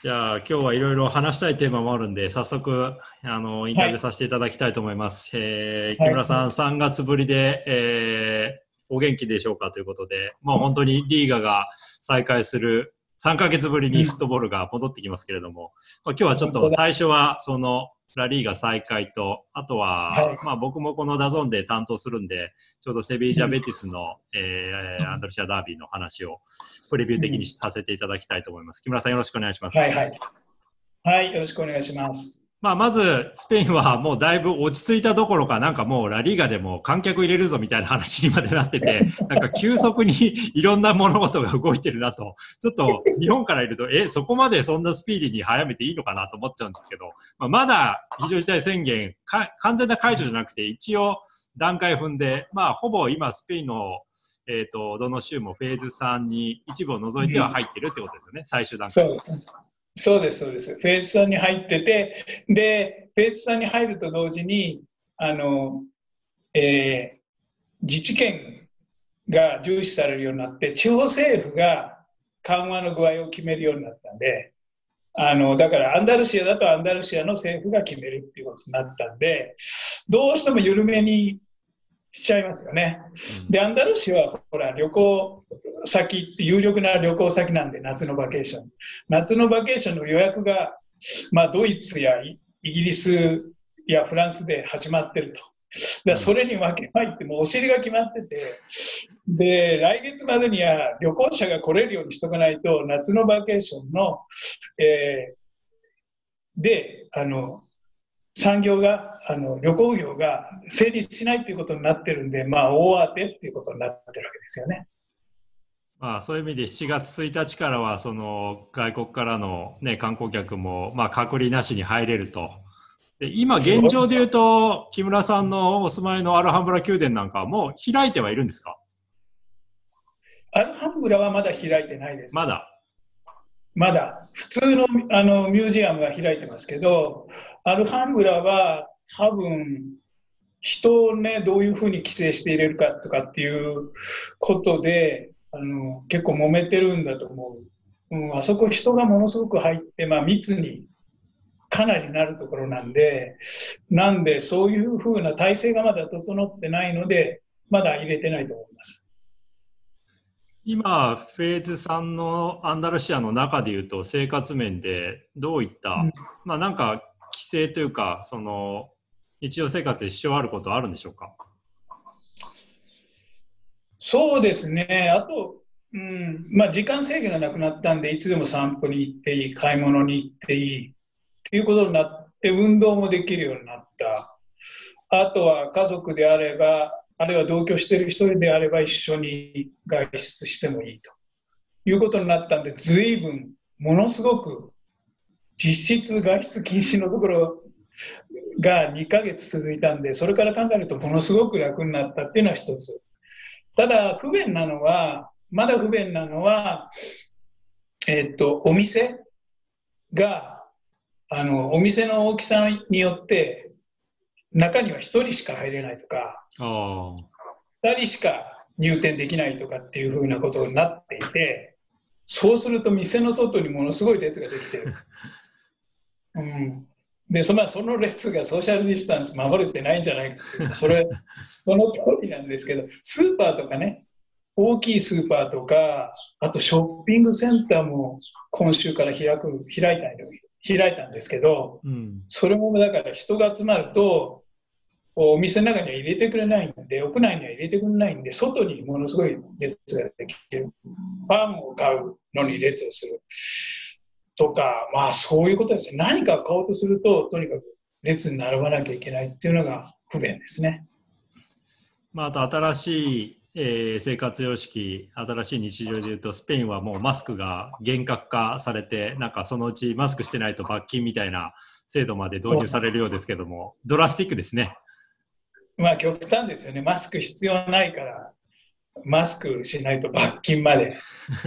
じゃあ今日はいろいろ話したいテーマもあるんで、早速インタビューさせていただきたいと思います。木村さん、3月ぶりで、お元気でしょうかということで、もう本当にリーガが再開する3ヶ月ぶりにフットボールが戻ってきますけれども、今日はちょっと最初はそのラリーガ再開と、あとは、僕もこのダゾーンで担当するんで、ちょうどセビージャ・ベティスの、アンダルシア・ダービーの話をプレビュー的にさせていただきたいと思います。木村さん、よろしくお願いします。 はい、よろしくお願いします。 まず、スペインはもうだいぶ落ち着いたどころか、なんかもうラリーガでも観客入れるぞみたいな話にまでなってて、なんか急速にいろんな物事が動いてるなと、ちょっと日本からいると、そこまでそんなスピーディーに早めていいのかなと思っちゃうんですけど、まだ非常事態宣言、完全な解除じゃなくて、一応段階踏んで、ほぼ今スペインの、どの州もフェーズ3に一部を除いては入ってるってことですよね、最終段階。 そうです。フェーズ3に入ってて、で、フェーズ3に入ると同時に、自治権が重視されるようになって、地方政府が緩和の具合を決めるようになったんで、だからアンダルシアだとアンダルシアの政府が決めるっていうことになったんで、どうしても緩めにしちゃいますよね。で、アンダルシアはほら旅行先って有力な旅行先なんで、夏のバケーションの予約が、ドイツやイギリスやフランスで始まってると。それに分け入ってもうお尻が決まってて、で来月までには旅行者が来れるようにしとかないと、夏のバケーションの、産業が旅行業が成立しないということになってるんで、大当てっていうことになってるわけですよね。 そういう意味で7月1日からはその外国からの、観光客も隔離なしに入れると。で今現状でいうと、木村さんのお住まいのアルハンブラ宮殿なんかはもう開いてはいるんですか？ アルハンブラはまだ開いてないです。 まだ普通の、ミュージアムは開いてますけど、アルハンブラは多分人をね、どういうふうに規制して入れるかとかっていうことで結構揉めてるんだと思う。あそこ人がものすごく入って、密にかなりなるところなんでそういうふうな体制がまだ整ってないので、まだ入れてないと思います。 今、フェーズ3のアンダルシアの中でいうと、生活面でどういった、なんか規制というか、その日常生活で支障あることはあるんでしょうか？ そうですね、あと、時間制限がなくなったんで、いつでも散歩に行っていい、買い物に行っていいっていうことになって、運動もできるようになった。あとは家族であれば、あるいは同居している人であれば一緒に外出してもいいということになったんで、随分ものすごく実質外出禁止のところが2ヶ月続いたんで、それから考えるとものすごく楽になったっていうのは一つ。ただまだ不便なのは、お店がお店の大きさによって中には1人しか入れないとか、2人しか入店できないとかっていうふうなことになっていて、そうすると店の外にものすごい列ができてる。でその列がソーシャルディスタンス守れてないんじゃないかっていう、その通りなんですけど、スーパーとかね、大きいスーパーとか、あとショッピングセンターも今週から開いたんですけど、それもだから人が集まるとお店の中には入れてくれないんで、屋内には入れてくれないんで、外にものすごい列ができる。パンを買うのに列をするとか、そういうことですね。何かを買おうとすると、とにかく列に並ばなきゃいけないっていうのが不便ですね。 あと新しい生活様式、新しい日常でいうと、スペインはもうマスクが厳格化されて、なんかそのうちマスクしてないと罰金みたいな制度まで導入されるようですけども、ドラスティックですね。 極端ですよね。マスク必要ないから、マスクしないと罰金まで。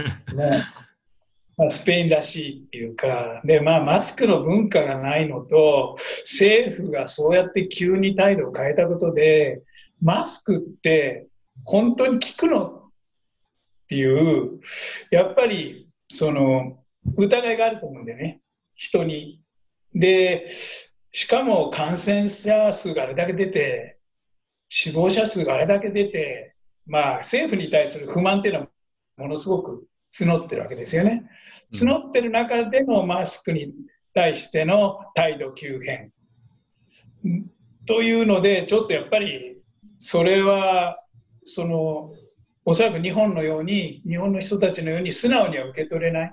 スペインらしいっていうか、で、マスクの文化がないのと、政府がそうやって急に態度を変えたことで、マスクって本当に効くのっていう、やっぱり疑いがあると思うんでね。 人に。で、しかも感染者数があれだけ出て、死亡者数があれだけ出て、まあ、政府に対する不満っていうのはものすごく募ってるわけですよね。募ってる中でのマスクに対しての態度急変というので、ちょっとやっぱりそれはおそらく日本のように、日本の人たちのように素直には受け取れない。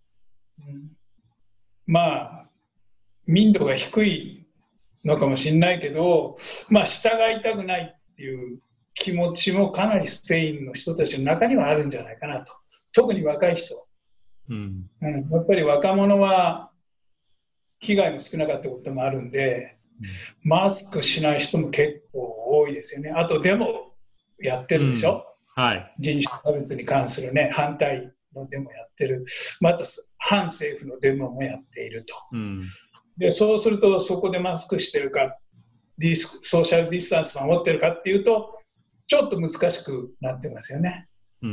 まあ、民度が低いのかもしれないけど、まあ、従いたくないっていう気持ちもかなりスペインの人たちの中にはあるんじゃないかなと。特に若い人。やっぱり若者は被害も少なかったこともあるんで、マスクしない人も結構多いですよね。あとデモやってるでしょ、人種差別に関するね、反対のデモやってる。また反政府のデモもやっていると。で、そうするとそこでマスクしてるか、ソーシャルディスタンス守ってるかっていうと、ちょっと難しくなってますよね。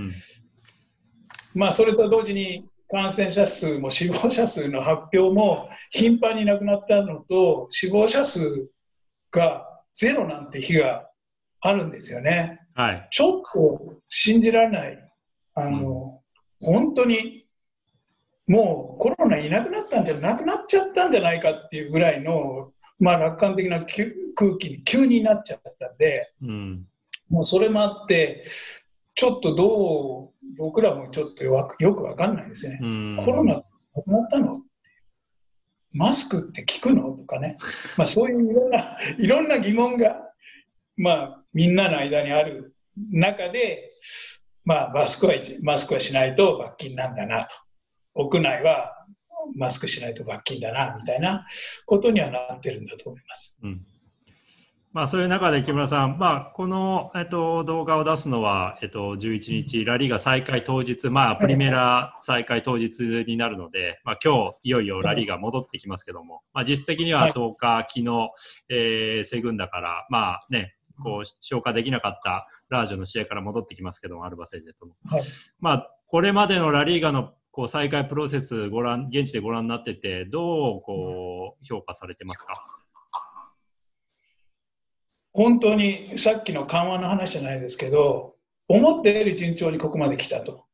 まあ、それと同時に感染者数も死亡者数の発表も頻繁になくなったのと、死亡者数がゼロなんて日があるんですよね。ちょっと信じられない。本当にもうコロナいなくなったんじゃなくなっちゃったんじゃないかっていうぐらいの、まあ、楽観的な空気に急になっちゃったんで、もうそれもあってちょっと僕らもちょっとよく分かんないですね。コロナなくなったの？マスクって効くの？とかね、まあ、そういういろんな疑問が、まあ、みんなの間にある中で、まあ、マスクはしないと罰金なんだなと、屋内はマスクしないと罰金だなみたいなことにはなってるんだと思います。 まあ、そういう中で木村さん、まあ、この、動画を出すのは、11日、ラリーガ再開当日、まあ、プリメラ再開当日になるので、まあ、今日いよいよラリーガ戻ってきますけども、まあ、実質的には10日、昨日、セグンダから、まあね、こう消化できなかったラージョの試合から戻ってきますけども、アルバセーゼとも。まあ、これまでのラリーガのこう再開プロセス現地でご覧になってて、どうこう評価されてますか？ 本当にさっきの緩和の話じゃないですけど、思ったより順調にここまで来たと。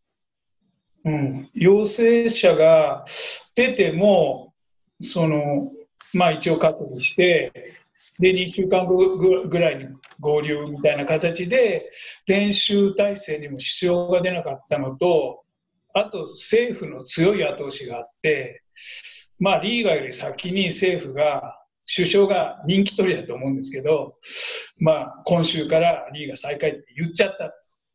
陽性者が出ても、まあ一応確保して、で、2週間後ぐらいに合流みたいな形で、練習体制にも支障が出なかったのと、あと政府の強い後押しがあって、まあリーガより先に政府が、首相が人気取りだと思うんですけど、まあ、今週からリーガ再開って言っちゃった。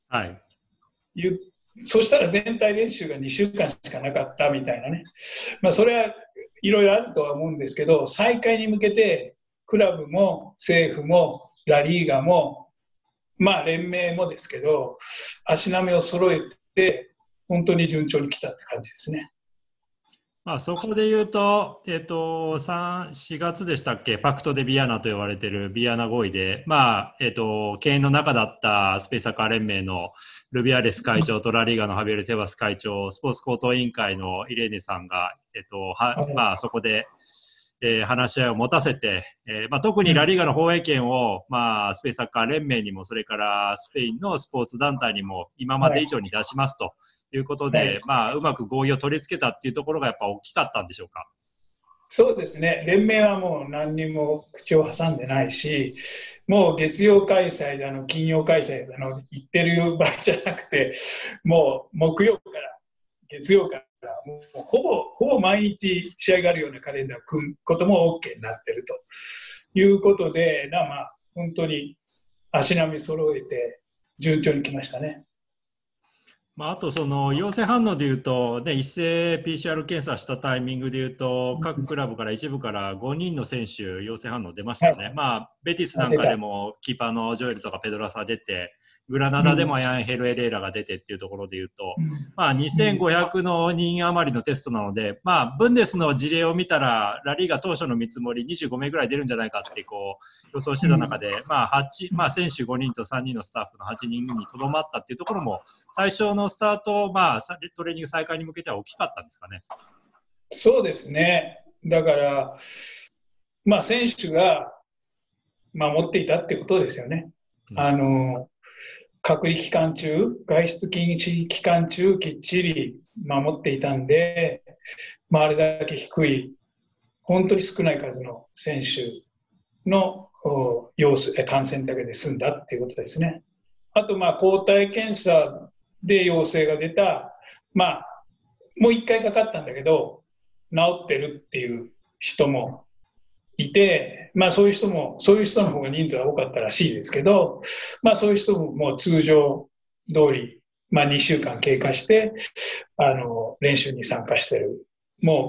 そしたら全体練習が2週間しかなかったみたいなね。まあ、それはいろいろあるとは思うんですけど、再開に向けて、クラブも政府もラリーガも、まあ、連盟もですけど、足並みを揃えて、本当に順調に来たって感じですね。 まあ、そこで言うと、4月でしたっけ、パクト・デ・ビアナと呼ばれているビアナ合意で、まあ経営の中だったスペースサッカー連盟のルビアレス会長とラリーガのハビエル・テバス会長、スポーツ高等委員会のイレーネさんが、まあ、そこで、話し合いを持たせて、まあ、特にラリーガの放映権を、まあ、スペースサッカー連盟にも、それからスペインのスポーツ団体にも今まで以上に出しますということで、まあ、うまく合意を取り付けたっていうところがやっぱ大きかったんでしょうか。 そうですね、連盟はもう何にも口を挟んでないし、もう月曜開催だの、金曜開催だの言ってる場合じゃなくて、もう木曜から月曜からもうほぼ毎日試合があるようなカレンダーを組むことも OK になっているということで、まあ、本当に足並み揃えて順調に来ましたね。 まあ、あとその陽性反応でいうと、ね、一斉 PCR 検査したタイミングでいうと、各クラブから一部から5人の選手、陽性反応出ましたよね。まあ、ベティスなんかでもキーパーのジョエルとかペドラサ出て、グラナダでもアヤンヘル・エレーラが出てっていうところでいうと、まあ、2500の人余りのテストなので、まあ、ブンデスの事例を見たら、ラリーガ当初の見積もり25名ぐらい出るんじゃないかってこう予想してた中で、まあ、選手5人と3人のスタッフの8人にとどまったっていうところも、最初のスタート、まあ、トレーニング再開に向けては大きかったんですかね。 そうですね。だから、選手が守っていたってことですよね。 うん。 あの、隔離期間中、外出禁止期間中、きっちり守っていたんで、あれだけ低い、本当に少ない数の選手の感染だけで済んだっていうことですね。あと、抗体検査で陽性が出た、もう1回かかったんだけど、治ってるっていう人もいて、そういう人の方が人数は多かったらしいですけど、そういう人ももう通常通り、2週間経過して、練習に参加してる。もう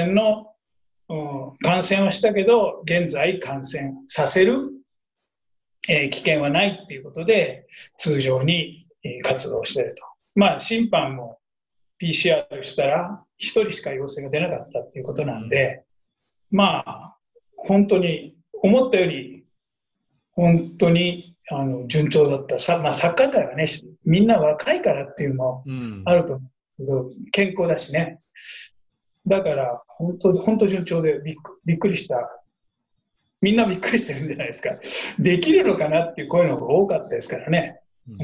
感染はしたけど、現在感染させる、危険はないっていうことで、通常に活動していると。審判も PCR したら、1人しか陽性が出なかったっていうことなんで、本当に思ったより本当に順調だったサッカー界はね、みんな若いからっていうのもあると思うんですけど、健康だしね、だから本当順調でびっくりした。みんなびっくりしてるんじゃないですか。できるのかなっていう声の方が多かったですからね。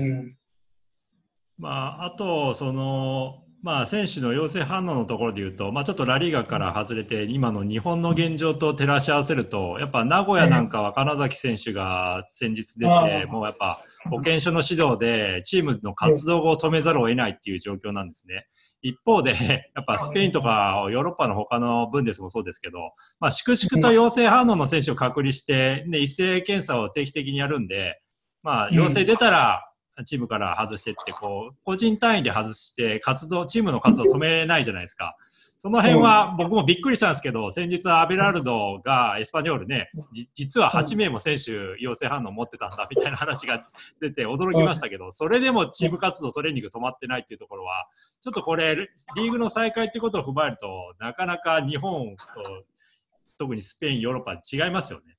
あと、選手の陽性反応のところでいうと、ちょっとラリーガから外れて、今の日本の現状と照らし合わせると、やっぱ名古屋なんかは金崎選手が先日出て、もうやっぱ保健所の指導でチームの活動を止めざるを得ないっていう状況なんですね。一方で、やっぱスペインとかヨーロッパの他のブンデスもそうですけど、粛々と陽性反応の選手を隔離して、一斉検査を定期的にやるんで、陽性出たら、チームから外してって、個人単位で外して、チームの活動を止めないじゃないですか。その辺は僕もびっくりしたんですけど、先日アベラルドがエスパニョールね、実は8名も選手陽性反応を持ってたんだみたいな話が出て驚きましたけど、それでもチーム活動、トレーニング止まってないっていうところは、ちょっとこれ、リーグの再開っていうことを踏まえると、なかなか日本と、特にスペイン、ヨーロッパ違いますよね。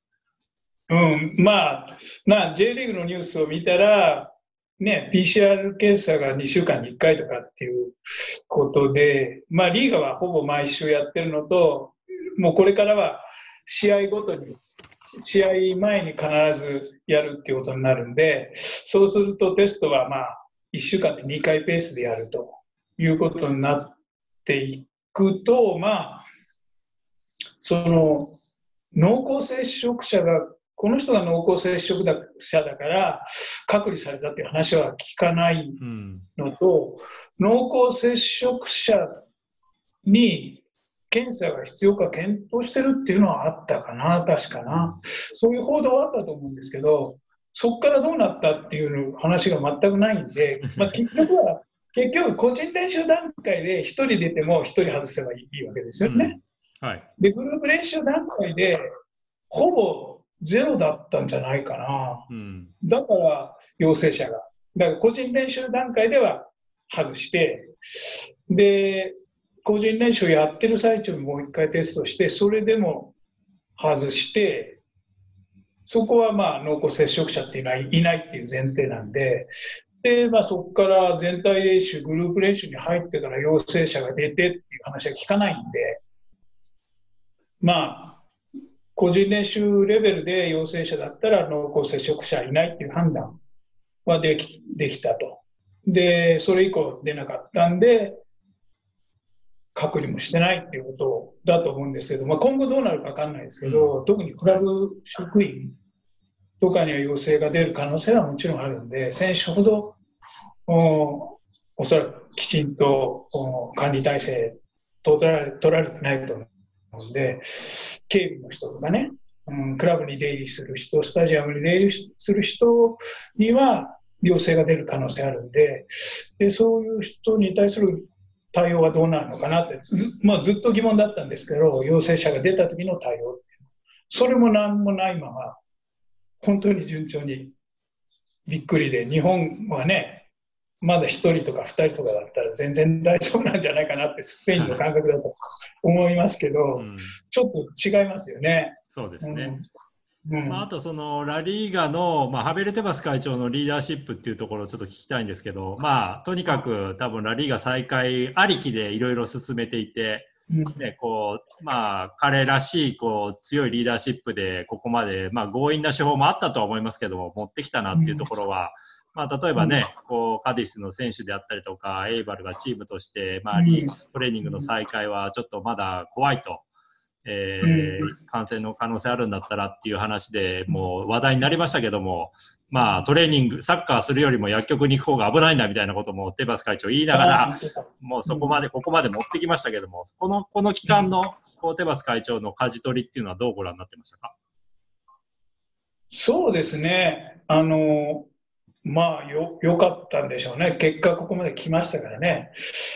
J リーグのニュースを見たら、PCR 検査が2週間に1回とかっていうことで、リーガはほぼ毎週やってるのと、もうこれからは試合ごとに、試合前に必ずやるっていうことになるんで、そうするとテストは1週間で2回ペースでやるということになっていくと、その濃厚接触者がこの人が濃厚接触者だから隔離されたっていう話は聞かないのと、濃厚接触者に検査が必要か検討してるっていうのはあったかな、確かな。そういう報道はあったと思うんですけど、そこからどうなったっていう話が全くないんで、結局個人練習段階で1人出ても1人外せばいいわけですよね。で、グループ練習段階でほぼゼロだったんじゃないかな。だから陽性者が。だから個人練習段階では外して、で、個人練習やってる最中にもう一回テストして、それでも外して、そこは濃厚接触者っていうのはいないっていう前提なんで、そこから全体練習、グループ練習に入ってから陽性者が出てっていう話は聞かないんで、個人練習レベルで陽性者だったら濃厚接触者いないっていう判断はできたと。で、それ以降出なかったんで、隔離もしてないっていうことだと思うんですけど、今後どうなるか分かんないですけど、特にクラブ職員とかには陽性が出る可能性はもちろんあるんで、選手ほどおそらくきちんと管理体制取られてないと思うので、警備の人とかね、クラブに出入りする人、スタジアムに出入りする人には陽性が出る可能性あるんで、そういう人に対する対応はどうなるのかなってずっと疑問だったんですけど、陽性者が出た時の対応、それも何もないまま、本当に順調にびっくりで、日本はね、まだ1人とか2人とかだったら全然大丈夫なんじゃないかなってスペインの感覚だと思いますけど、ちょっと違いますよね。 そうですね。あとラリーガの、ハベル・テバス会長のリーダーシップっていうところをちょっと聞きたいんですけど、とにかく多分ラリーガ再開ありきでいろいろ進めていて、 ね、彼らしい強いリーダーシップでここまで、強引な手法もあったとは思いますけども、持ってきたなっていうところは、例えばね、カディスの選手であったりとか、エイバルがチームとして、トレーニングの再開はちょっとまだ怖いと。感染の可能性あるんだったらっていう話でもう話題になりましたけども、トレーニング、サッカーするよりも薬局に行く方が危ないんだみたいなこともテバス会長言いながら、もうここまで持ってきましたけども、この期間のテバス会長の舵取りっていうのはどうご覧になってましたか？ そうですね、よかったんでしょうね、結果ここまで来ましたからね。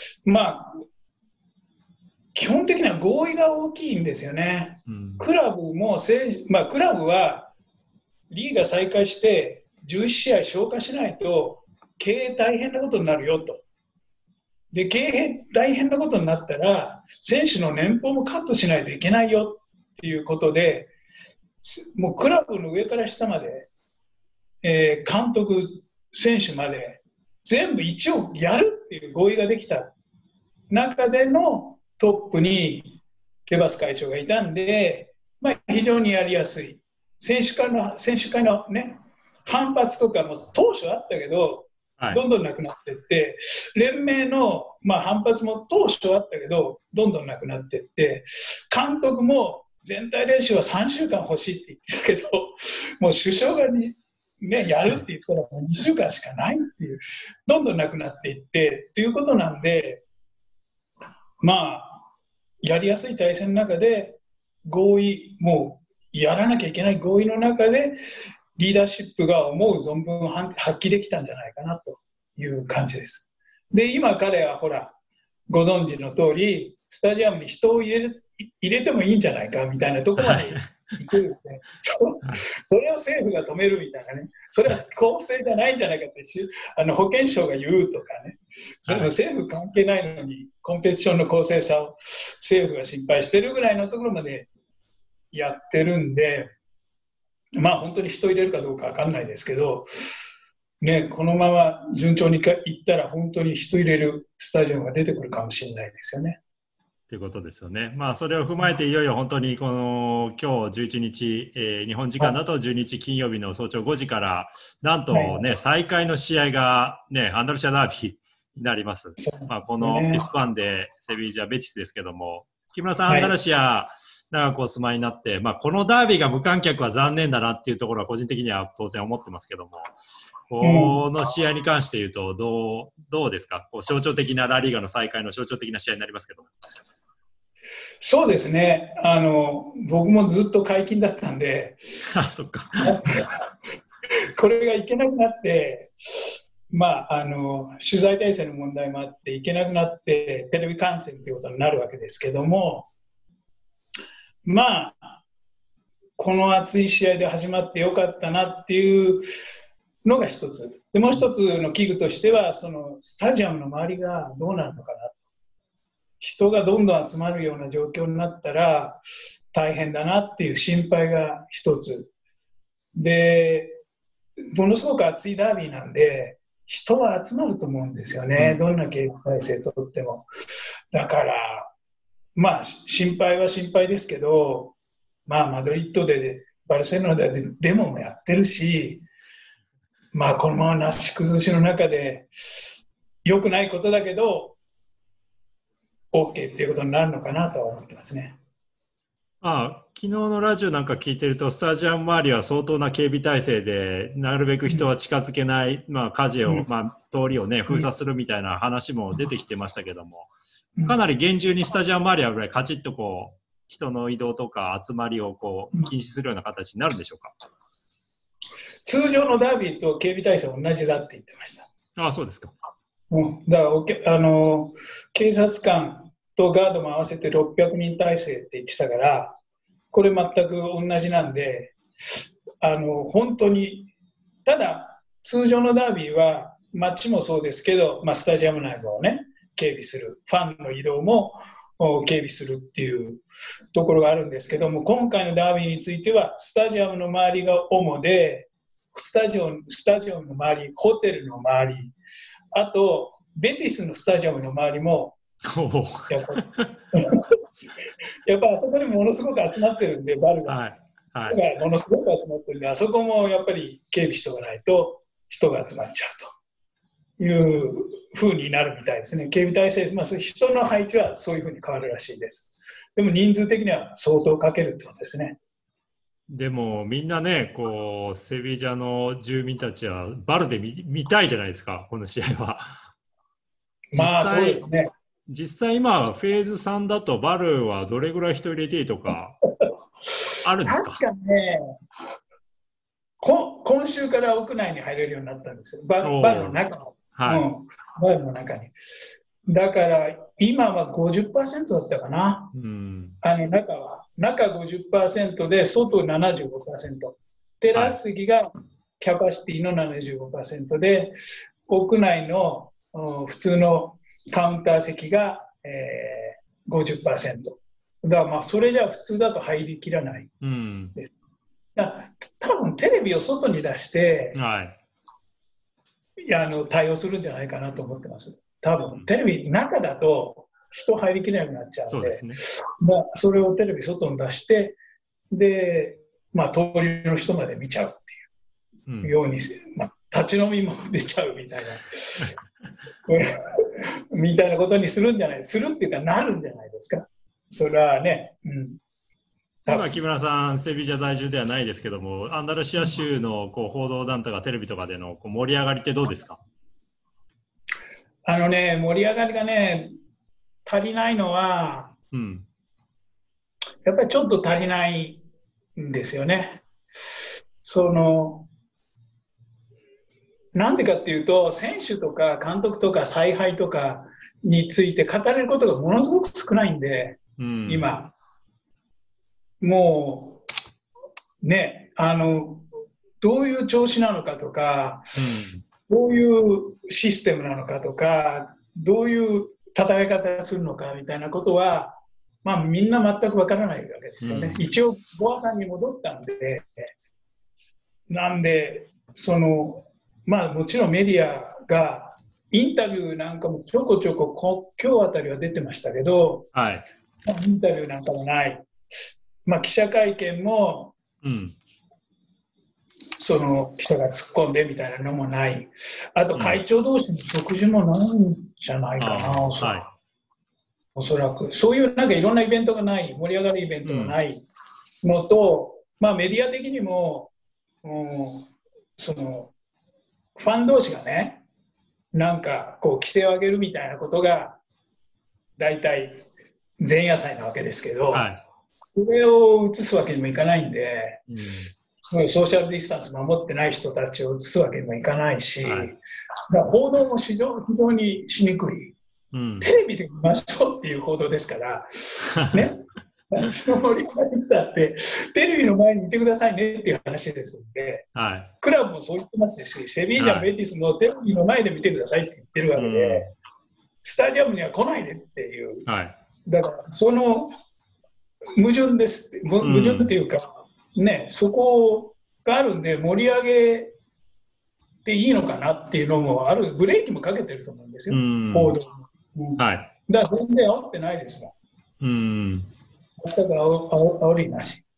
基本的には合意が大きいんですよね。クラブもクラブはリーが再開して11試合消化しないと経営大変なことになるよと。で、経営大変なことになったら選手の年俸もカットしないといけないよっていうことで、もうクラブの上から下まで、監督、選手まで全部一応やるっていう合意ができた中でのトップにテバス会長がいたんで、非常にやりやすい。選手会の、ね、反発とかも当初あったけど、どんどんなくなっていって、連盟の、反発も当初あったけど、どんどんなくなっていって、監督も全体練習は3週間欲しいって言ってるけど、もう首相がやるって言ったらもう2週間しかないっていう、どんどんなくなっていってっていうことなんで、やりやすい体制の中で合意、もうやらなきゃいけない合意の中でリーダーシップが思う存分発揮できたんじゃないかなという感じです。で、今彼はほらご存知の通りスタジアムに人を入れてもいいんじゃないかみたいなところまで行くんで、それを政府が止めるみたいなね、それは公正じゃないんじゃないかって保健省が言うとかね、それも政府関係ないのにコンペティションの公正さを政府が心配してるぐらいのところまでやってるんで、本当に人入れるかどうか分かんないですけど、このまま順調にいったら本当に人入れるスタジアムが出てくるかもしれないですよね。 ということですよね。それを踏まえていよいよ本当に今日11日、日本時間だと12日金曜日の早朝5時からなんとね、再開の試合がね、アンダルシアダービーになります。このピスパンでセビージャ、ベティスですけども、木村さん、アンダルシア長くお住まいになって、このダービーが無観客は残念だなっていうところは個人的には当然思ってますけども、この試合に関して言うとどうですか？象徴的なラリーガの再開の象徴的な試合になりますけども。 そうですね、僕もずっと解禁だったんでそっかこれがいけなくなって、取材体制の問題もあっていけなくなってテレビ観戦ということになるわけですけども、この熱い試合で始まってよかったなっていうのが一つで、もう一つの危惧としてはそのスタジアムの周りがどうなるのかな、人がどんどん集まるような状況になったら大変だなっていう心配が一つで、ものすごく熱いダービーなんで人は集まると思うんですよね、どんな警備体制とっても。だから心配は心配ですけど、マドリッドでバルセロナでデモもやってるし、このままなし崩しの中で良くないことだけどOK っていうことになるのかなとは思ってますね。 昨日のラジオなんか聞いてると、スタジアム周りは相当な警備体制で、なるべく人は近づけない、火事を、通りをね、封鎖するみたいな話も出てきてましたけども、かなり厳重にスタジアム周りはぐらいカチッと人の移動とか集まりを禁止するような形になるんでしょうか？ 通常のダービーと警備体制は同じだって言ってました。 そうですか。 だから警察官とガードも合わせて600人体制って言ってたから、これ全く同じなんで、本当に、ただ通常のダービーは街もそうですけど、スタジアム内部をね警備する、ファンの移動も警備するっていうところがあるんですけども、今回のダービーについてはスタジアムの周りが主で、スタジアムの周り、ホテルの周り、あとベティスのスタジアムの周りもやっぱりやっぱあそこにものすごく集まってるんで、バルが。 はい。 ものすごく集まってるんで、あそこもやっぱり警備しとかないと人が集まっちゃうというふうになるみたいですね。警備体制、人の配置はそういうふうに変わるらしいです。でも人数的には相当かけるってことですね。 でもみんなね、こうセビジャの住民たちはバルで見たいじゃないですか、この試合は。 まあそうですね。 実際今、フェーズ3だとバルはどれぐらい人入れていいとかあるんですか？ 確かにね、今週から屋内に入れるようになったんですよ。バルの中の、 はい、 バルの中に。だから今は 50% だったかな。中 50% で外 75%。テラス席がキャパシティの 75% で、屋内の普通のカウンター席が、50%。だからそれじゃ普通だと入りきらないです。多分テレビを外に出して、対応するんじゃないかなと思ってます。多分テレビ中だと人入りきれなくなっちゃうので、それをテレビ外に出して、で、通りの人まで見ちゃうっていうように、立ち飲みも出ちゃうみたいなみたいなことにするんじゃない、するっていうかなるんじゃないですか。それはね。 今、木村さん、セビジャ在住ではないですけども、アンダルシア州の報道団とかテレビとかでの盛り上がりってどうですか？ 盛り上がりがね、足りないのは、やっぱりちょっと足りないんですよね。なんでかっていうと、選手とか監督とか采配とかについて語れることがものすごく少ないんで、今。もう、ね、どういう調子なのかとか、どういうシステムなのかとか、どういう戦い方するのかみたいなことは、みんな全くわからないわけですよね。一応、ボアさんに戻ったんで、もちろんメディアがインタビューなんかもちょこちょこ今日あたりは出てましたけど、インタビューなんかもない。記者会見も、その人が突っ込んでみたいなのもない。あと会長同士の食事もないんじゃないかな、おそらく。そういういろんなイベントがない、盛り上がるイベントがないのと、メディア的にも、ファン同士がね、規制を上げるみたいなことが大体前夜祭なわけですけど、それを移すわけにもいかないんで、ソーシャルディスタンス守ってない人たちを移すわけにもいかないし、報道も非常にしにくい。テレビで見ましょうっていう報道ですから、ね、私の盛り上がりだって、テレビの前にいてくださいねっていう話ですので、クラブもそう言ってますし、セビージャン、ベティスもテレビの前で見てくださいって言ってるわけで、スタジアムには来ないでっていう、だからその矛盾ですって、矛盾っていうか、そこがあるんで、盛り上げていいのかなっていうのもある、ブレーキもかけてると思うんですよ、報道。だから全然煽ってないですもん。全く煽りなし。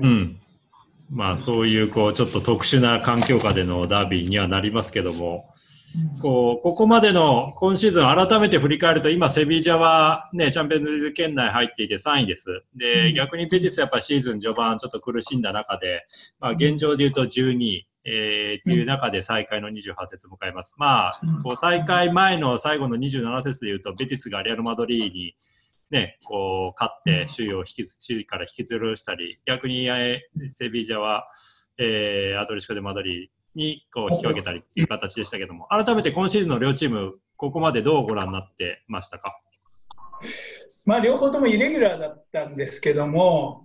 そういうちょっと特殊な環境下でのダービーにはなりますけども、ここまでの今シーズン改めて振り返ると、今セビージャは、チャンピオンズリーグ圏内入っていて3位です。で、逆にベティスやっぱシーズン序盤ちょっと苦しんだ中で、現状でいうと12位、っていう中で再開の28節を迎えます。再開前の最後の27節でいうと、ベティスがレアル・マドリーに勝って首位から引きずるしたり、逆にセビージャは、アトレシコ・デ・マドリーに引き分けたりっていう形でしたけども、改めて今シーズンの両チーム、ここまでどうご覧になってましたか？ 両方ともイレギュラーだったんですけども、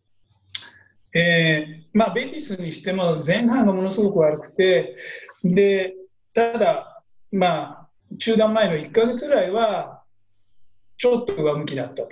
ベティスにしても前半がものすごく悪くて、でただ、中断前の1ヶ月ぐらいはちょっと上向きだったと。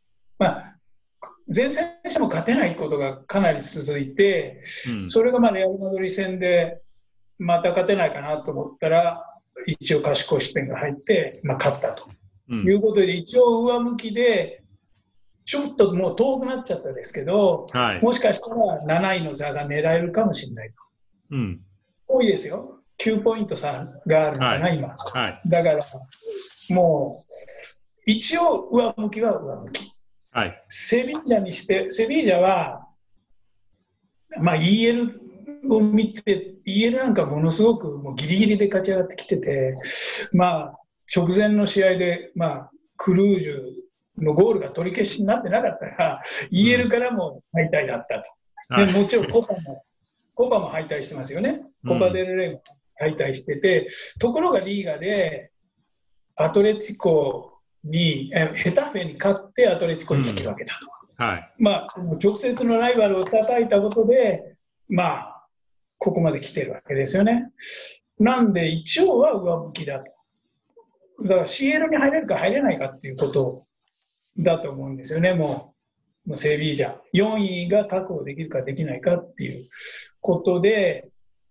前線しても勝てないことがかなり続いて、それがレアル・マドリー戦でまた勝てないかなと思ったら、一応勝ち越し点が入って、勝ったということで、一応上向きでちょっともう遠くなっちゃったですけど、 はい。 もしかしたら7位の座が狙えるかもしれないと。 うん。 多いですよ。9ポイント差があるのかな、 はい。 今。 はい。 だから、もう、一応、上向きは上向き。 はい。 セビージャにして、セビージャは、まあ、EL を見て、EL なんかものすごくもうギリギリで勝ち上がってきてて、まあ、直前の試合で、まあ、クルージュのゴールが取り消しになってなかったら、 う EL ん。 からも敗退だったと。ではい。 もちろんコパも敗退してますよね。コパうん。 デルレイも敗退してて、ところがリーガでアトレティコに、ヘタフェに勝ってアトレティコに引き分けたと。 はい。 まあ、直接のライバルを叩いたことで、まあ、ここまで来てるわけですよね。なんで、一応は上向きだと。だから CL に入れるか入れないかっていうことだと思うんですよね、もうセビージャ。4位が確保できるかできないかっていうことで、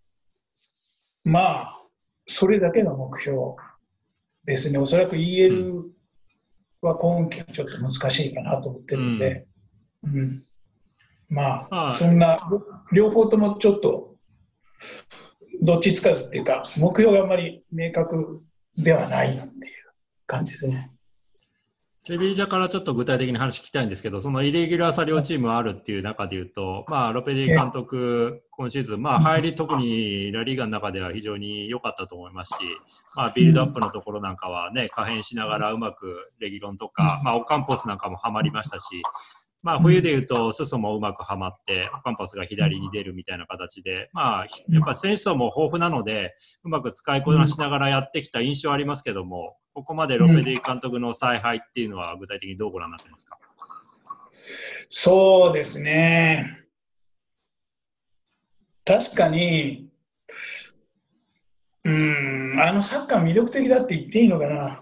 まあ、それだけの目標ですね。おそらくうん。 EL は今季はちょっと難しいかなと思ってうん。 るんで、うん、まあ、 まあ、 そんな、両方ともちょっと、どっちつかずっていうか、目標があんまり明確ではないなっていう感じですね。 セビージャからちょっと具体的に話聞きたいんですけど、そのイレギュラーさ両チームあるっていう中で言うと、まあ、ロペディ監督、今シーズン、まあ、入り、特にラリーガの中では非常に良かったと思いますし、まあ、ビルドアップのところなんかはね、可変しながらうまくレギュロンとか、まあ、オカンポスなんかもはまりましたし、まあ、冬でいうと、スソもうまくはまって、オカンパスが左に出るみたいな形で、まあ、やっぱ選手層も豊富なので、うまく使いこなしながらやってきた印象はありますけども、ここまでロペディ監督の采配っていうのは具体的にどうご覧になってますか？ そうですね。確かに、あのサッカー魅力的だって言っていいのかな。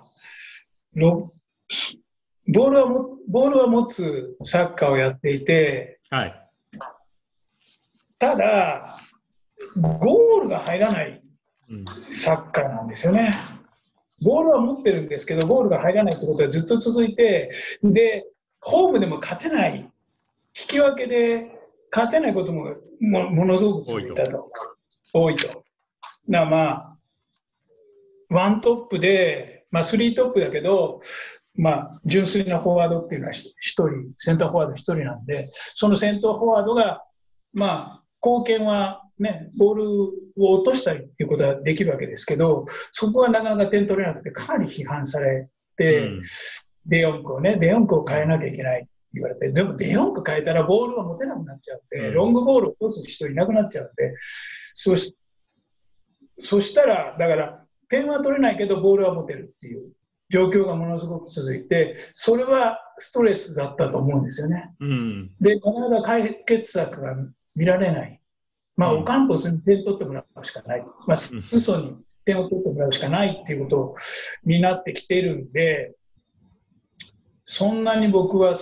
ボールは持つサッカーをやっていて、 はい。 ただ、ゴールが入らないうん。 サッカーなんですよね。ボールは持ってるんですけど、ゴールが入らないってことはずっと続いて、で、ホームでも勝てない、引き分けで勝てないこともものすごく多いと。 続いたと、多いと。まあ、ワントップで、まあ、スリートップだけど、まあ、純粋なフォワードっていうのは1人、センターフォワード1人なんで、そのセンターフォワードが、まあ、貢献は、ね、ボールを落としたりっていうことはできるわけですけど、そこはなかなか点取れなくて、かなり批判されて、 うん。 デヨンクを変えうん。 なきゃいけないって言われて、でもデヨンク変えたらボールが持てなくなっちゃうんで、ロンうん。 グボールを落とす人いなくなっちゃうんで、そしそしたら、だから、点は取れないけど、ボールは持てるっていう状況がものすごく続いて、それはストレスだったと思うんですよね。 うん。 で、なかなか解決策が見られない。まあ、オうん。 カンポスに点取ってもらうしかない。まあ、スうん。 ソに点を取ってもらうしかないっていうことになってきているんで、そんなに僕は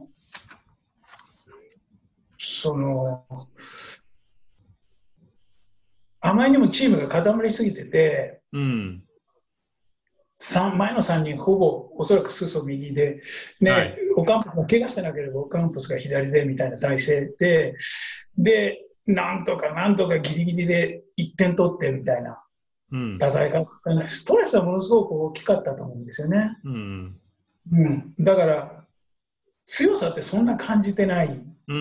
あまりにもチームが固まりすぎてて、 うん。 前の3人、ほぼおそらくスソ右で、ね、 はい。 オカンポスが怪我してなければオカンポスが左でみたいな体制で、なんとかギリギリで1点取ってみたいなうん。 戦い方、ストレスはものすごく大きかったと思うんですよね。 うん。 だから、強さってそんな感じてないうん。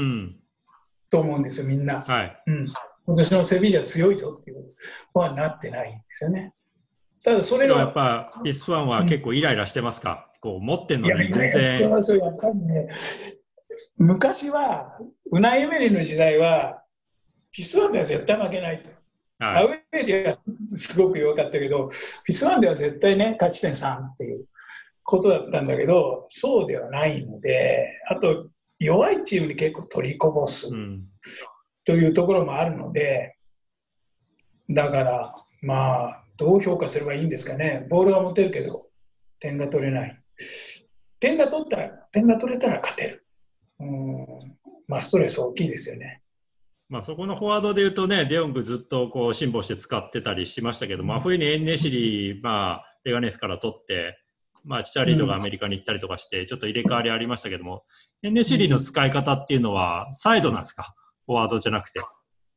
と思うんですよ、みんな。 はい。 今年のセビージャ強いぞっていうことはなってないんですよね。ただそれけどやっが、 ぱ、ピスファンは結構イライラしてますか？こう、持ってんいや、 のにイライラして全然。 ますよ、やっぱりね。昔は、ウナイエメリの時代は、ピスワンでは絶対負けないと。アウはい。 ェーではすごく弱かったけど、ピスワンでは絶対ね、勝ち点3っていうことだったんだけど、そうではないので、あと、弱いチームに結構取りこぼすうん。 というところもあるので、だから、まあ、どう評価すればいいんですかね。ボールは持てるけど、点が取れない。点が取れたら勝てる。まあ、ストレス大きいですよね。 まあ、そこのフォワードでいうとね、デヨングずっとこう辛抱して使ってたりしましたけど、まあ、冬にエンネシリ、まあ、レガネスから取って、 まあ、チチャリードがアメリカに行ったりとかして、ちょっと入れ替わりありましたけども、エネシリの使い方っていうのは、サイドなんですか？フォワードじゃなくて。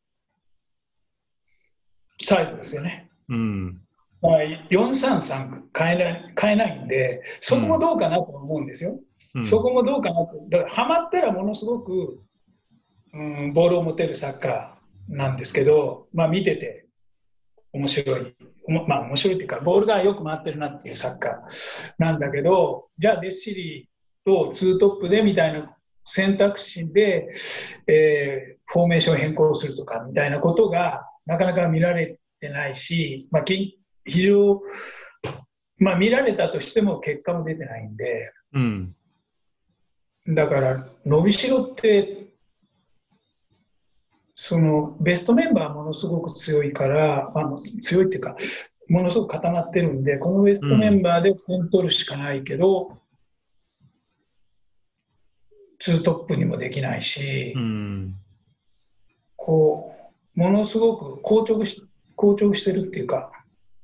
サイドですよね。 うん。 433変えないんで、そこもどうかなと思うんですよ。そこもどうかなと。だからハマったらものすごく、ボールを持てるサッカーなんですけど、まあ見てて面白い。まあ面白いっていうか、ボールがよく回ってるなっていうサッカーなんだけど、じゃあデッシリーとツートップでみたいな選択肢で、フォーメーションを変更するとかみたいなことがなかなか見られてないし、まあ、非常、まあ、見られたとしても結果も出てないんで、 うん、 だから伸びしろってそのベストメンバーはものすごく強いから、強いっていうかものすごく固まってるんで、このベストメンバーで点取るしかないけど、ツートップにもできないし、こうものすごく硬直してるっていうか、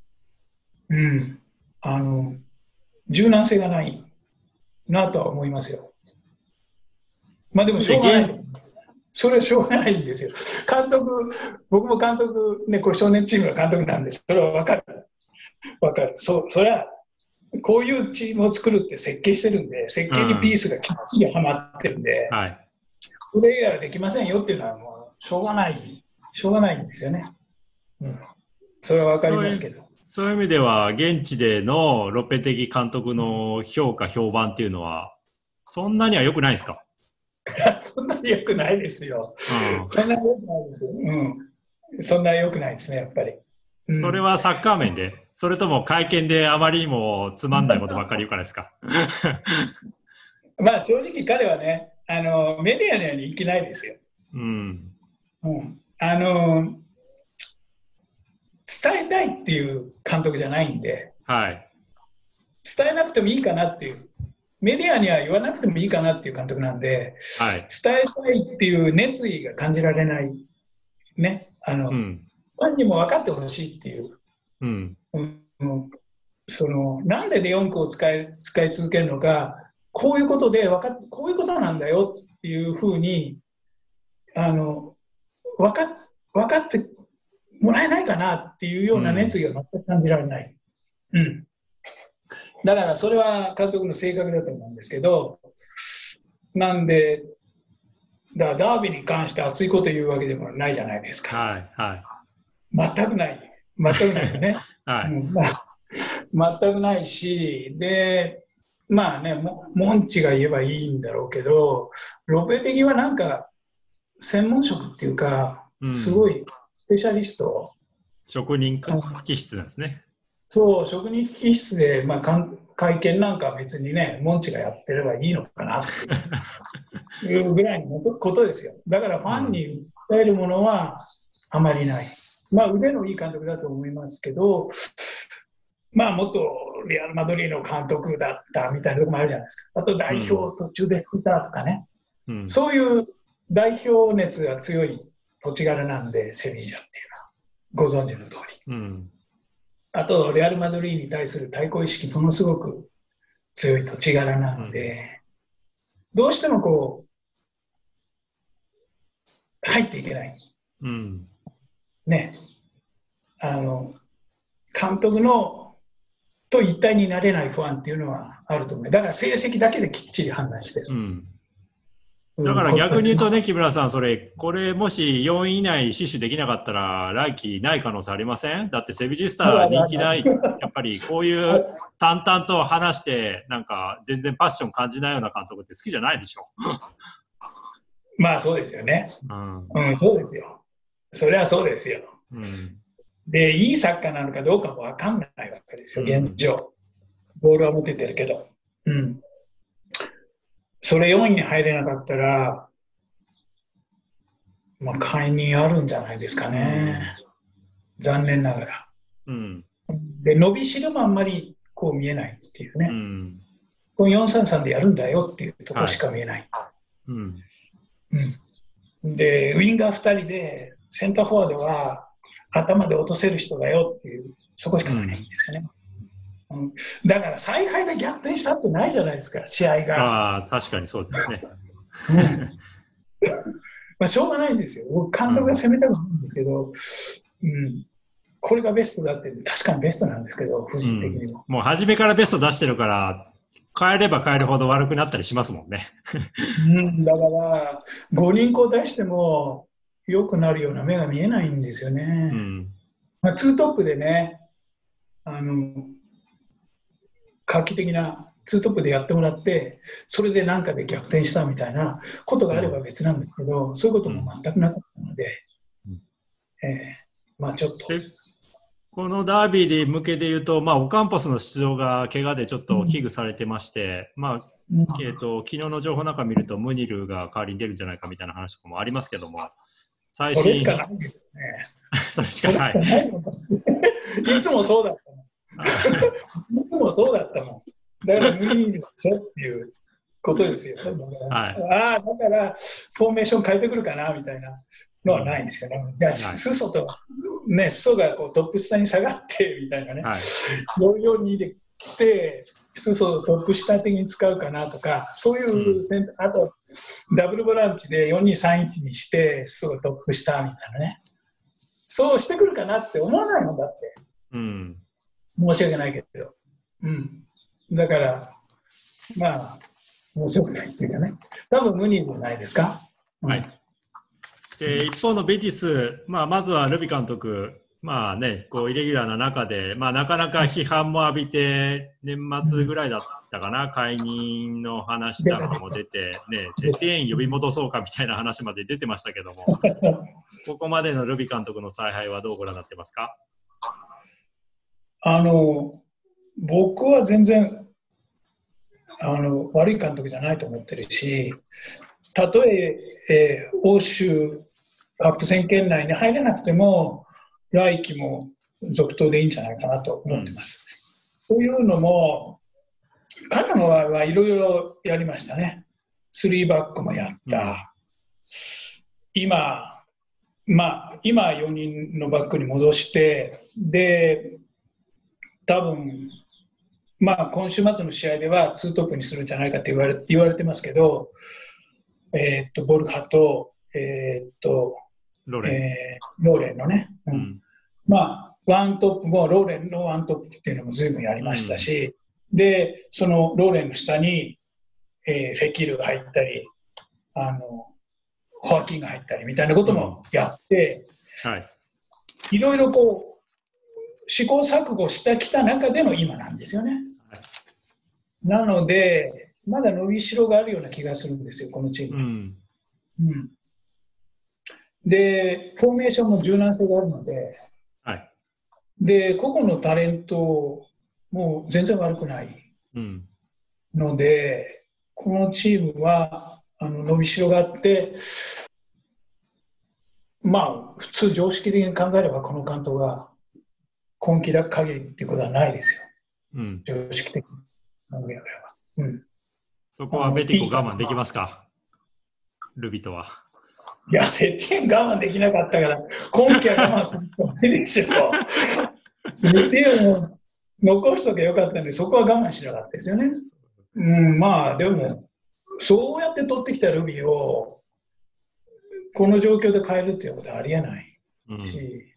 柔軟性がないなとは思いますよ。まあでもしょうがない。それはしょうがないんですよ。僕も監督、ね、こう少年チームの監督なんです。それは分かる。それはこういうチームを作るって設計してるんで、設計にピースがきっちりはまってるんで、それ以外はできませんよっていうのはもうしょうがないんですよね。それは分かりますけど。 そういう意味では、現地でのロペテギ監督の評判っていうのは、そんなには良くないですか？ そんなに良くないですよ。そんなに良くないですよ。そんなに良くないですね、やっぱり。 それはサッカー面で、それとも会見であまりにもつまんないことばっかり言うからですか？ まあ正直彼はね、メディアには人気ないですよ。伝えたいっていう監督じゃないんで、伝えなくてもいいかなっていう、メディアには言わなくてもいいかなっていう監督なんで、伝えたいっていう熱意が感じられない、ね、ファンにも分かってほしいっていう、なんでデヨンクを使い続けるのか、こういうことでこういうことなんだよっていうふうに分かってもらえないかなっていうような熱意が全く感じられない。だからそれは監督の性格だと思うんですけど、なんでダービーに関して熱いこと言うわけでもないじゃないですか。全くないよね。全くないし、でまあね、モンチが言えばいいんだろうけど、ロペテギはなんか専門職っていうか、すごいスペシャリスト、 職人気質なんですね。 そう、職人気質で、まあ、会見なんかは別にね、モンチがやってればいいのかなっていうぐらいのことですよ。だからファンに訴えるものはあまりない。まあ腕のいい監督だと思いますけど、まあ元レアル・マドリーの監督だったみたいなところもあるじゃないですか。あと代表途中で作ったとかね、そういう代表熱が強い土地柄なんで、セビージャっていうのはご存知の通り。あとレアル・マドリーに対する対抗意識ものすごく強い土地柄なので、どうしてもこう入っていけない。ね、監督と一体になれない不安っていうのはあると思う。だから成績だけできっちり判断してる。 だから逆に言うとね、木村さん、これもし4位以内死守できなかったら来季ない可能性ありません？だってセビジスタ人気ない、やっぱりこういう淡々と話して、なんか全然パッション感じないような監督って好きじゃないでしょ。 まあそうですよね。そうですよ。それはそうですよ。で、いいサッカーなのかどうかも分かんないわけですよ、現状。ボールは持ててるけど。それ4位に入れなかったら、まあ、解任あるんじゃないですかね。残念ながら。で、伸びしろもあんまりこう見えないっていうね。この433でやるんだよっていうところしか見えない。で、ウィンガー2人で、センターフォワードは頭で落とせる人だよっていう、そこしかないんですよね。 うん、だから采配で逆転したってないじゃないですか、試合が。 ああ、確かにそうですね。 うんまあ、しょうがないんですよ。僕、監督が攻めたくないんですけど、これがベストだって、確かにベストなんですけど、個人的にも。 もう初めからベスト出してるから、変えれば変えるほど悪くなったりしますもんね。 だから、5人出しても良くなるような目が見えないんですよね。まあ、ツートップでね、画期的なツートップでやってもらって、それで何かで逆転したみたいなことがあれば別なんですけど、そういうことも全くなかったので、まあちょっと。 このダービーで向けで言うと、オカンポスの出場が怪我でちょっと危惧されてまして、昨日の情報なんか見ると、ムニルが代わりに出るんじつみたいな話とかもありますけども、 最新それしかないですね。 それしかない。 いつもそうだったもん。いつもそうだったもん。だからムニルでしょっていうことですよ。だからフォーメーション変えてくるかなみたいなのはないんですよね。じゃあ、裾と、ね、裾がトップ下に下がってみたいなね、442で来て、裾をトップ下的に使うかなとか、そういうあと、ダブルボランチで4231にして、裾がトップ下みたいなね、そうしてくるかなって思わないもんだって。申し訳ないけど。だから、面白くないっていうかね、多分無理もないですか。 で一方のベティス、まずはルビ監督、イレギュラーな中で、なかなか批判も浴びて、年末ぐらいだったかな、解任の話なんかも出て、設定員呼び戻そうかみたいな話まで出てましたけども、ここまでのルビ監督の采配はどうご覧になってますか？ 僕は全然悪い監督じゃないと思ってるし、たとえ欧州カップ戦圏内に入れなくても、来季も続投でいいんじゃないかなと思ってます。というのも、彼の場合はいろいろやりましたね。3バックもやった。今4人のバックに戻して、で、多分今週末の試合では2トップにするんじゃないかって言われてますけど、ボルハと、ローレンのね、ワントップもローレンのワントップっていうのも随分やりましたし、でそのローレンの下に、フェキルが入ったり、ホアキンが入ったりみたいなこともやって、いろいろ試行錯誤してきた中での今なんですよね。なので、まだ伸びしろがあるような気がするんですよ、このチーム。で、フォーメーションも柔軟性があるので、で個々のタレントも全然悪くないので、このチームは伸びしろがあって、普通常識的に考えればこの監督が今季だ限りっていうことはないですよ、常識的に考えれば。 そこはベティコ我慢できますか、ルビとは。 いや、設定我慢できなかったから、今季は我慢する人ないでしょ。設定を残しとけばよかったので、そこは我慢しなかったですよね。でも、そうやって取ってきたルビーを、この状況で変えるっていうことはありえないし、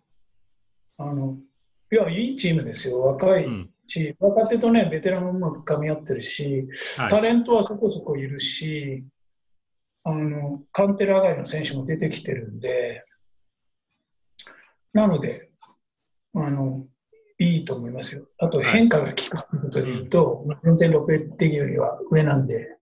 いいチームですよ、若いチーム。若手とね、ベテランもうまく噛み合ってるし、タレントはそこそこいるし、カンテラ以外の選手も出てきてるんで、なので、いいと思いますよ。あと変化が効くということでいうと、全然ロペテギよりは上なんで、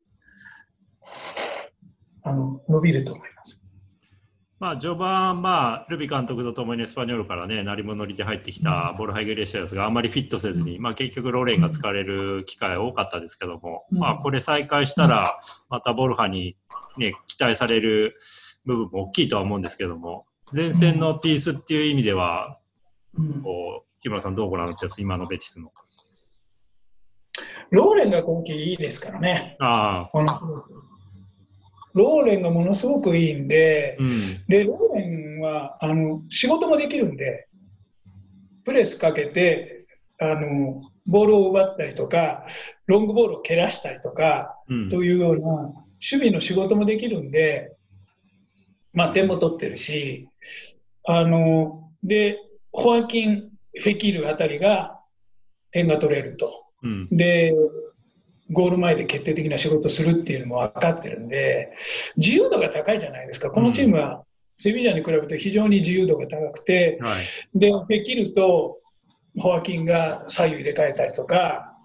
伸びると思います。 序盤、ルビ監督とともにエスパニョールからね、鳴り物入りで入ってきたボルハイ・グレシアスがあんまりフィットせずに、結局ローレンが使われる機会多かったですけども、これ再開したら、またボルハに、期待される部分も大きいとは思うんですけども、前線のピースっていう意味では、木村さんどうご覧になってます今のベティスの。 ローレンが今季いいですからね。ローレンがものすごくいいんで、でローレンは仕事もできるんで、プレスかけてボールを奪ったりとか、ロングボールを蹴らしたりとか、というような守備の仕事もできるんで、点も取ってるし、で、ホアキン・フェキールあたりが点が取れると。で、ゴール前で決定的な仕事をするっていうのも分かってるんで、自由度が高いじゃないですか。このチームはセビジャに比べて非常に自由度が高くて、で、フェキールとホアキンが左右入れ替えたりとか、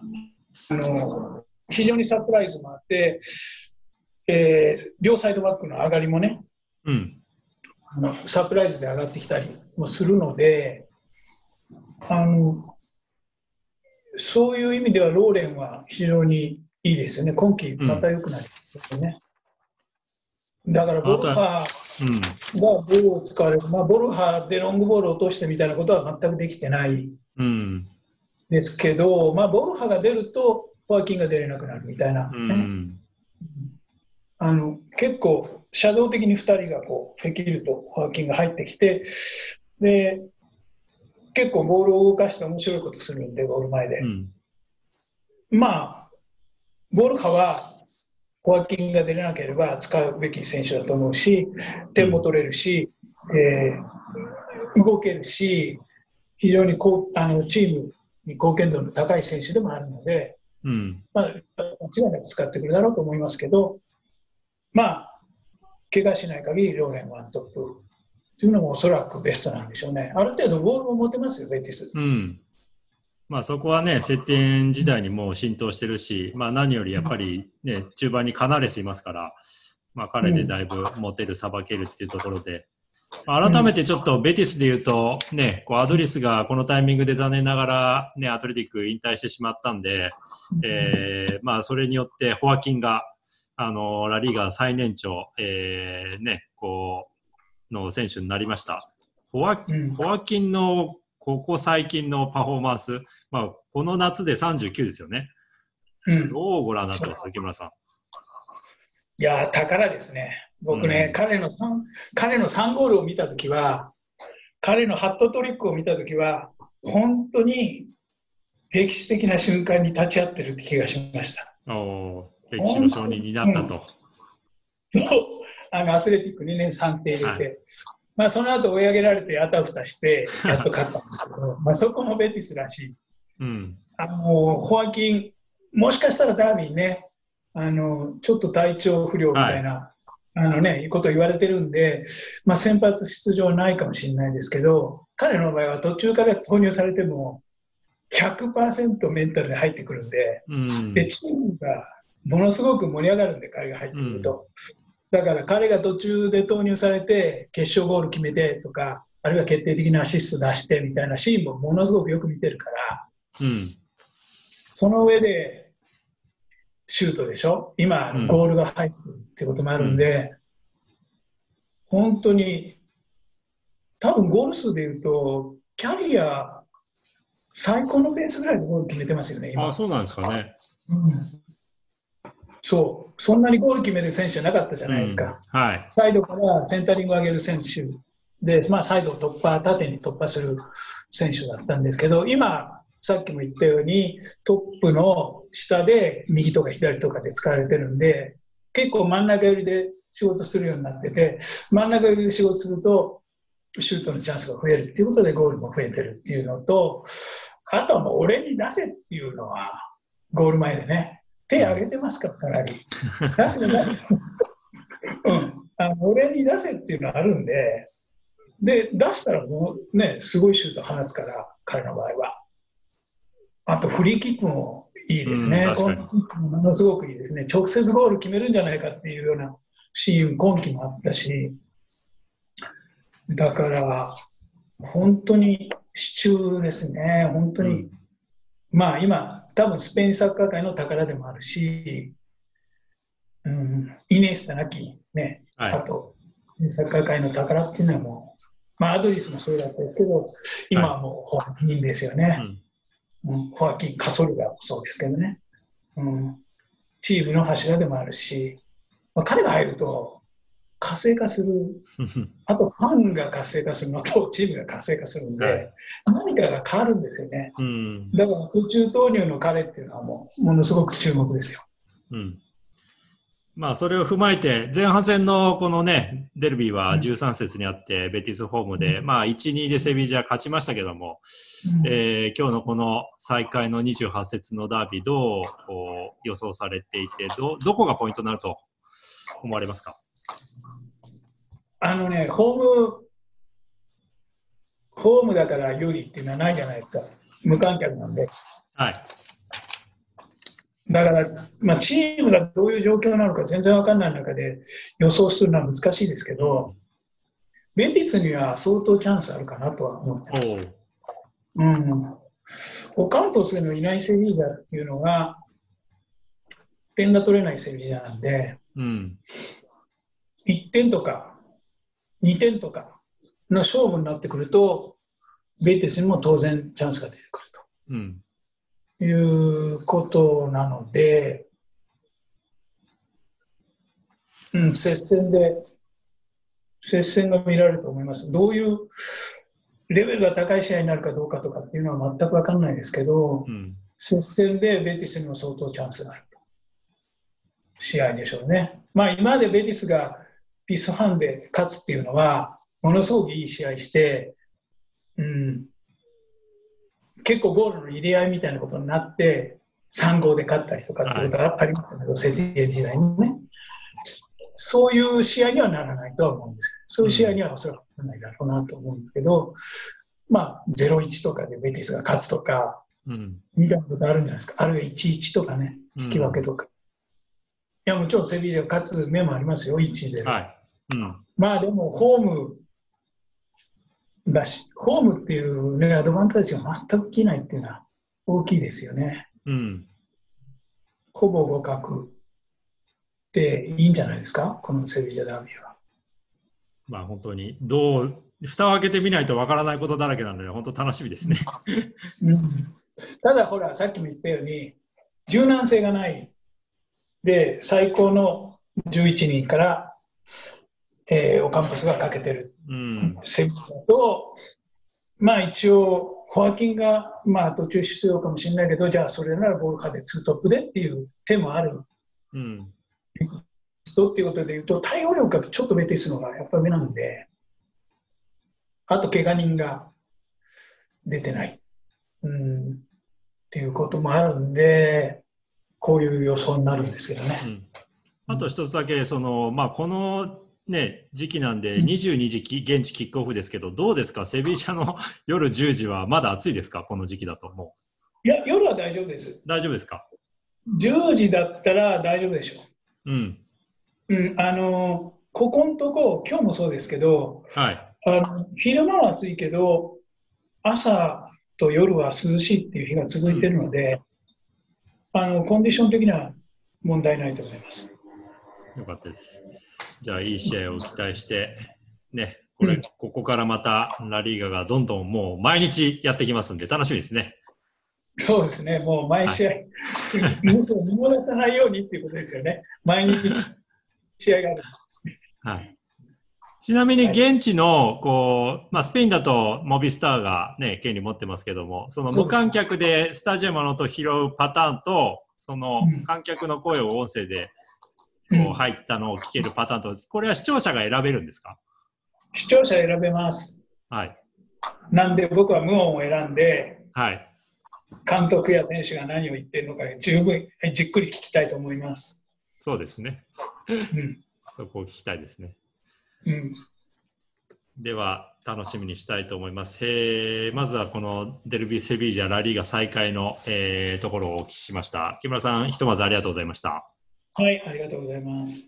非常にサプライズもあって、両サイドバックの上がりもね、サプライズで上がってきたりもするので、そういう意味ではローレンは非常にいいですよね。今季また良くなりますよね。だからボルハがボールを使われる、ボルハでロングボールを落としてみたいなことは全くできてないですけど、ボルハが出るとホアキンが出れなくなるみたいな、ね。結構、射動的に2人がこうフェキールとホアキンが入ってきて、で結構ボールを動かして面白いことするんで、ゴール前で。ボルハはホアキンが出れなければ使うべき選手だと思うし、点も取れるし、動けるし、非常にチームに貢献度の高い選手でもあるので、間違いなく使ってくるだろうと思いますけど、怪我しない限りローレンワントップというのもおそらくベストなんでしょうね。ある程度ボールも持てますよ、ベティス。 そこはね、接点時代にもう浸透してるし、何よりやっぱりね、中盤にカナレスいますから、彼でだいぶ持てる、さばけるっていうところで、改めてちょっとベティスで言うと、ね、アドリスがこのタイミングで残念ながら、ね、アトレティック引退してしまったんで、それによってホアキンが、ラリーガ最年長、の選手になりました。ホアキンのここ最近のパフォーマンス、この夏で39ですよね。どうご覧になってます、木村さん。 いや、宝ですね。僕ね、彼の3ゴールを見たときは、彼のハットトリックを見たときは、本当に歴史的な瞬間に立ち会ってるって気がしました。 歴史の証人になったと。 アスレティック2年3点入れて、その後追い上げられてあたふたしてやっと勝ったんですけどそこもベティスらしい、ホアキンもしかしたらダービーねちょっと体調不良みたいな、ことを言われてるんで、先発出場ないかもしれないですけど、彼の場合は途中から投入されても 100% メンタルで入ってくるんで、でチームがものすごく盛り上がるんで、彼が入ってくると。だから彼が途中で投入されて決勝ゴール決めてとか、あるいは決定的なアシスト出してみたいなシーンもものすごくよく見てるから、その上でシュートでしょ、今ゴールが入ってくるっていうこともあるんで、本当に多分ゴール数でいうとキャリア最高のペースぐらいでゴール決めてますよね、今。 そうなんですかね。 そんなにゴール決める選手じゃなかったじゃないですか。サイドからセンタリングを上げる選手で、サイドを縦に突破する選手だったんですけど、今、さっきも言ったように、トップの下で右とか左とかで使われてるんで、結構真ん中寄りで仕事するようになってて、真ん中寄りで仕事すると、シュートのチャンスが増えるっていうことで、ゴールも増えてるっていうのと、あとはもう俺に出せっていうのは、ゴール前でね。手挙げてますから、かなり。出せ、俺に出せっていうのはあるんで、出したらもうね、すごいシュート放つから、彼の場合は。あと、フリーキックもいいですね。このキックもものすごくいいですね。直接ゴール決めるんじゃないかっていうようなシーン、今季もあったし、だから、本当に支柱ですね、本当に。今、多分スペインサッカー界の宝でもあるし、イニエスタなき、ね、あと、サッカー界の宝っていうのはもう、アドリスもそうだったんですけど、今はもうホアキンですよね。ホアキン、カソルガもそうですけどね。チームの柱でもあるし、彼が入ると、 活性化する、あとファンが活性化するのとチームが活性化するんで、はい、何かが変わるんですよね。だから途中投入の彼っていうのはものすごく注目ですよ。 まあそれを踏まえて、前半戦のこのね、デルビーは13節にあって、ベティスホームで、まあ1、2でセビージャ勝ちましたけども、今日のこの再開の28節のダービー、どうこう予想されていて、どこがポイントになると思われますか？ ホームだから有利っていうのはないじゃないですか。無観客なんで。 はい。 だから、まあ、チームがどういう状況なのか全然分かんない中で予想するのは難しいですけど、ベティスには相当チャンスあるかなとは思ってます。オカンポスのいないセビージャっていうのが、点が取れないセビージャなんで、1点とか2点とかの勝負になってくると、ベティスにも当然チャンスが出てくると。いうことなので、接戦が見られると思います。どういうレベルが高い試合になるかどうかとかっていうのは全く分かんないですけど、接戦でベティスにも相当チャンスがある試合でしょうね。まあ今までベティスがピスファンで勝つっていうのはものすごくいい試合して、結構ゴールの入れ合いみたいなことになって3-5で勝ったりとかってことがありましたけど、セティエ時代にね、そういう試合にはならないとは思うんですよ。そういう試合にはおそらくならないだろうなと思うんだけど、まあ 0-1 とかでベティスが勝つとか、みたいなことあるんじゃないですか。あるいは 1-1 とかね、引き分けとか。いや、もちろんセビージャが勝つ目もありますよ、1-0。まあでもホームだし、ホームっていうね、アドバンテージが全く起きないっていうのは大きいですよね。ほぼ互角でいいんじゃないですか、このセビージャダービーは。 まあ本当に蓋を開けてみないとわからないことだらけなので、本当楽しみですね。 ただほら、さっきも言ったように、柔軟性がないで、最高の11人から、オカンポスがかけてる、セビージャと、まあ一応、ホアキンが、まあ、途中出場かもしれないけど、じゃあそれならボールカーで2トップでっていう手もある。っていうことでいうと、対応力がちょっとベティスのがやっぱり上なんで、あと怪我人が出てない、っていうこともあるんで、こういう予想になるんですけどね。 あと一つだけ、まあ、この、ね、時期なんで、22時現地キックオフですけど、どうですか、セビージャの夜10時はまだ暑いですか、この時期だともう。いや、夜は大丈夫です。 大丈夫ですか。 10時だったら大丈夫でしょう。ここのとこ、今日もそうですけど、昼間は暑いけど、朝と夜は涼しいっていう日が続いているので、コンディション的には問題ないと思います。 よかったです。じゃあ、いい試合を期待して、ね、ここからまたラリーガがどんどんもう毎日やってきますんで、楽しみですね。 そうですね、もう毎試合、見逃さないようにっていうことですよね。毎日試合がある。 ちなみに現地のスペインだとモビスターが、ね、権利持ってますけども、その無観客でスタジアムの音を拾うパターンと、その観客の声を音声で入ったのを聞けるパターンと、これは視聴者が選べるんですか？ 視聴者選べます。なんで僕は無音を選んで、監督や選手が何を言っているのか十分じっくり聞きたいと思います。 そうですね。そこを聞きたいですね。では楽しみにしたいと思います。まずはこのデルビーセビージャラリーガ再開の、ところをお聞きしました。木村さん、ひとまずありがとうございました。 はい、ありがとうございます。